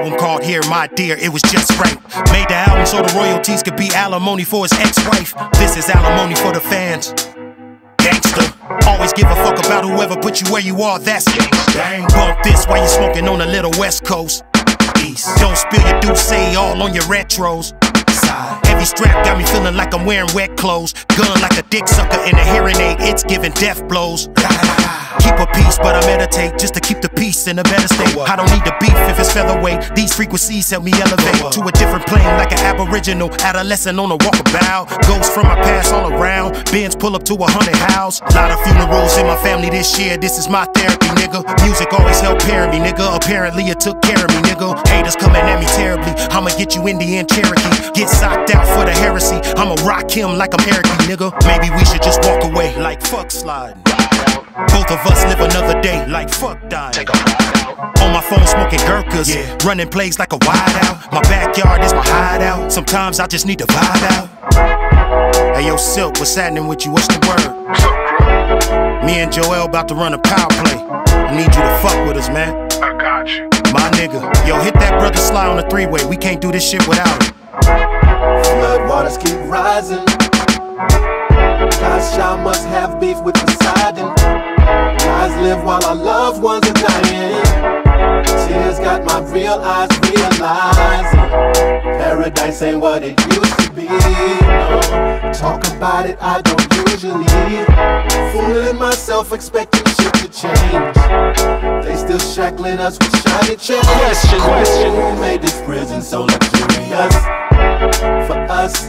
album called Here My Dear, it was just right. Made the album so the royalties could be alimony for his ex-wife. This is alimony for the fans. Gangster, always give a fuck about whoever put you where you are, that's gang. Bump this while you smoking on the little West Coast. East. Don't spill your Douce all on your retros. Side. Heavy strap got me feeling like I'm wearing wet clothes. Gun like a dick sucker in a hearing aid, it's giving death blows. Keep a peace, but I meditate just to keep the peace in a better state. I don't need the beef if it's featherweight. These frequencies help me elevate to a different plane like an aboriginal adolescent on a walkabout. Ghosts from my past all around. Benz pull up to a haunted house. Lot of funerals in my family this year. This is my therapy, nigga. Music always helped parent me, nigga. Apparently it took care of me, nigga. Haters coming at me terribly. I'ma get you Indian Cherokee. Get socked out for the heresy. I'ma rock him like I'm Eric, nigga. Maybe we should just walk away like fuck sliding. Both of us live another day like fuck dying. Take a ride out. On my phone smoking Gurkhas, yeah. Running plays like a wide out. My backyard is my hideout. Sometimes I just need to vibe out. Hey yo Silk, what's happening with you? What's the word? Me and Joel about to run a power play. I need you to fuck with us, man. I got you. My nigga, yo hit that brother Sly on the three-way. We can't do this shit without him. Flood waters keep rising. Gosh, I must have beef with Poseidon. Lies live while our loved ones are dying. Tears got my real eyes realizing paradise ain't what it used to be. No, talk about it, I don't usually. Fooling myself, expecting shit to change. They still shackling us with shiny chains. Question, who made this prison so luxurious? For us.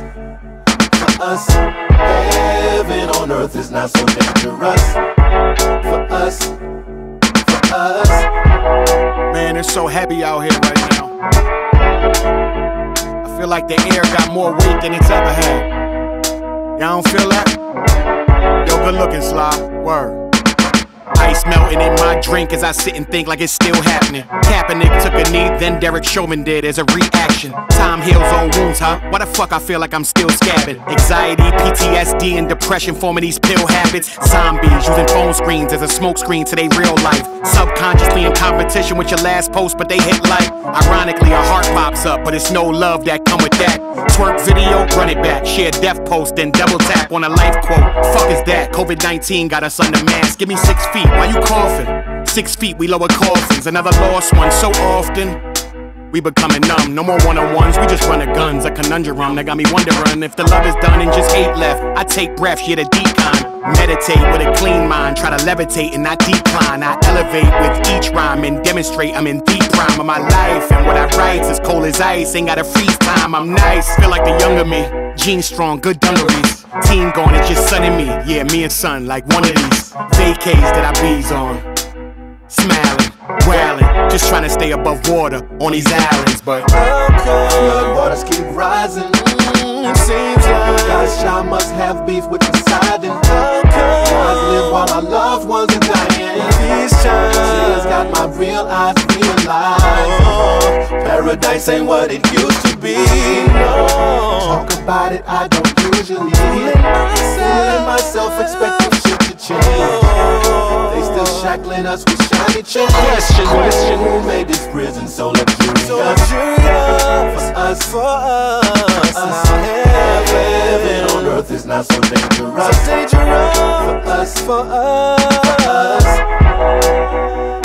Heaven on earth is not so dangerous. For us. Man, it's so heavy out here right now. I feel like the air got more weight than it's ever had. Y'all don't feel that? Yo, good looking, Sly. Word. Ice melting in my drink as I sit and think like it's still happening. Kaepernick took a knee, then Derek Chauvin did as a reaction. Time heals all wounds, huh? Why the fuck I feel like I'm still scabbing? Anxiety, PTSD, and depression forming these pill habits. Zombies using phone screens as a smoke screen to their real life. Subconsciously in competition with your last post, but they hit like. Ironically, a heart pops up, but it's no love that come with that. Twerk video, run it back. Share death post, then double tap on a life quote. Fuck is that? COVID-19 got us under mask. Give me 6 feet. Why you coughing? 6 feet, we lower coffins. Another lost one so often. We becoming numb, no more one-on-ones, we just run the guns. A conundrum that got me wondering if the love is done and just hate left. I take breaths, yeah, the decline. Meditate with a clean mind, try to levitate and not decline. I elevate with each rhyme and demonstrate I'm in the prime of my life. And what I write's as cold as ice, ain't gotta freeze time, I'm nice. Feel like the younger me, jeans strong, good dungarees. Team gone, it's just son and me, yeah, me and son, like one of these vacays that I bees on. Smiling, growling, just trying to stay above water on these islands, but flood waters keep rising. It seems like gosh, I must have beef with Poseidon. Lies live while our loved ones are dying. These tears got my real eyes realizing paradise ain't what it used to be. No, talk about it, I don't usually. Fooling myself, expecting shit to change. They still shackling us with shiny chains. Question, who made this prison so luxurious? For us. Heaven on earth is not so dangerous. For us.